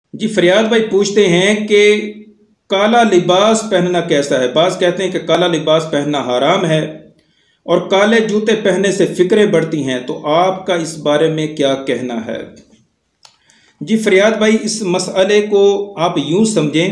جی فریاد بھائی پوچھتے ہیں کہ کالا لباس پہننا کیسا ہے؟ بعض کہتے ہیں کہ کالا لباس پہننا حرام ہے اور کالے جوتے پہننے سے فکریں بڑھتی ہیں، تو آپ کا اس بارے میں کیا کہنا ہے؟ جی فریاد بھائی، اس مسئلے کو آپ یوں سمجھیں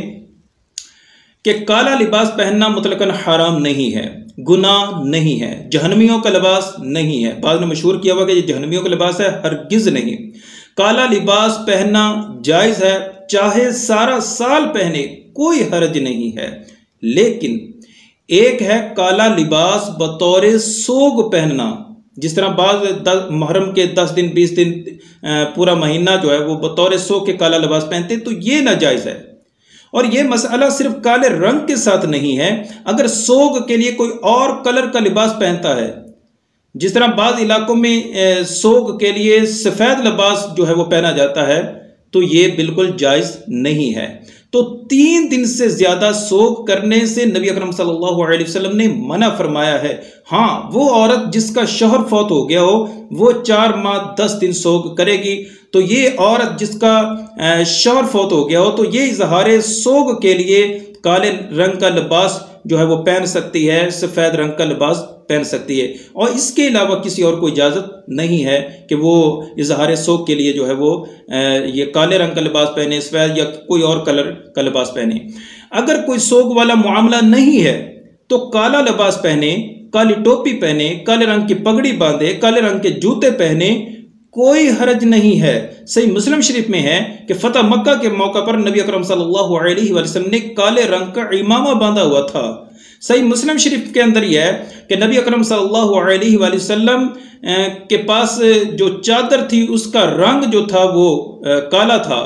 کہ کالا لباس پہننا مطلقاً حرام نہیں ہے، گناہ نہیں ہے، جہنمیوں کا لباس نہیں ہے۔ بعض نے مشہور کیا ہوا کہ یہ جہنمیوں کا لباس ہے، ہرگز نہیں۔ کالا لباس پہننا جائز ہے، چاہے سارا سال پہنے، کوئی حرج نہیں ہے، لیکن ایک ہے کالا لباس بطور سوگ پہننا، جس طرح بعض محرم کے 10 دن 20 دن پورا مہینہ جو ہے وہ بطور سوگ کے کالا لباس پہنتے، تو یہ ناجائز ہے۔ اور یہ مسئلہ صرف کالے رنگ کے ساتھ نہیں ہے، اگر سوگ کے لیے کوئی اور کلر کا لباس پہنتا ہے، جس طرح بعض علاقوں میں سوگ کے لیے سفید لباس جو ہے وہ پہنا جاتا ہے، تو یہ بالکل جائز نہیں ہے۔ تو 3 دن سے زیادہ سوگ کرنے سے نبی اکرم صلی اللہ علیہ وسلم نے منع فرمایا ہے۔ ہاں، وہ عورت جس کا شوہر فوت ہو گیا ہو وہ 4 ماہ 10 دن سوگ کرے گی، تو یہ عورت جس کا شوہر فوت ہو گیا ہو تو یہ اظہار سوگ کے لیے کالے رنگ کا لباس جو ہے وہ پہن سکتی ہے، سفید رنگ کا لباس پہن سکتی ہے، اور اس کے علاوہ کسی اور کو اجازت نہیں ہے کہ وہ اظہار سوگ کے لیے جو ہے وہ یہ کالے رنگ کا لباس پہنے، سفید یا کوئی اور کلر کا لباس پہنے۔ اگر کوئی سوگ والا معاملہ نہیں ہے تو کالا لباس پہنے، کالی ٹوپی پہنے، کالے رنگ کی پگڑی باندھے، کالے رنگ کے جوتے پہنے، کوئی حرج نہیں ہے۔ صحیح مسلم شریف میں ہے کہ فتح مکہ کے موقع پر نبی اکرم صلی اللہ علیہ وسلم نے کالے رنگ کا عمامہ باندھا ہوا تھا۔ صحیح مسلم شریف کے اندر یہ ہے کہ نبی اکرم صلی اللہ علیہ وسلم کے پاس جو چادر تھی اس کا رنگ جو تھا وہ کالا تھا،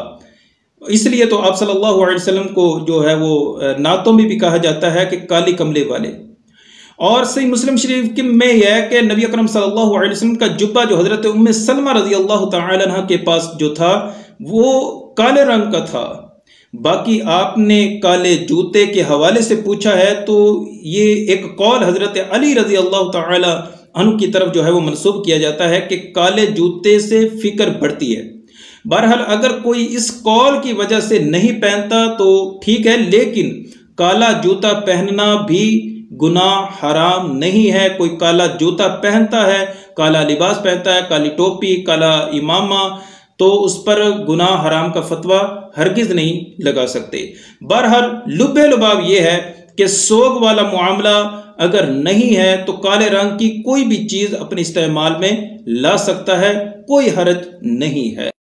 اس لیے تو آپ صلی اللہ علیہ وسلم کو جو ہے وہ نعتوں میں بھی کہا جاتا ہے کہ کالی کملے والے۔ اور صحیح مسلم شریف میں یہ ہے کہ نبی اکرم صلی اللہ علیہ وسلم کا جبہ جو حضرت ام سلمہ رضی اللہ تعالی عنہ کے پاس جو تھا وہ کالے رنگ کا تھا۔ باقی آپ نے کالے جوتے کے حوالے سے پوچھا ہے تو یہ ایک قول حضرت علی رضی اللہ تعالی عنہ کی طرف جو ہے وہ منسوب کیا جاتا ہے کہ کالے جوتے سے فکر بڑھتی ہے۔ بہرحال اگر کوئی اس قول کی وجہ سے نہیں پہنتا تو ٹھیک ہے، لیکن کالا جوتا پہننا بھی گناہ حرام نہیں ہے۔ کوئی کالا جوتا پہنتا ہے، کالا لباس پہنتا ہے، کالی ٹوپی، کالا امامہ، تو اس پر گناہ حرام کا فتویٰ ہرگز نہیں لگا سکتے۔ بہرحال لب لباب یہ ہے کہ سوگ والا معاملہ اگر نہیں ہے تو کالے رنگ کی کوئی بھی چیز اپنے استعمال میں لا سکتا ہے، کوئی حرج نہیں ہے۔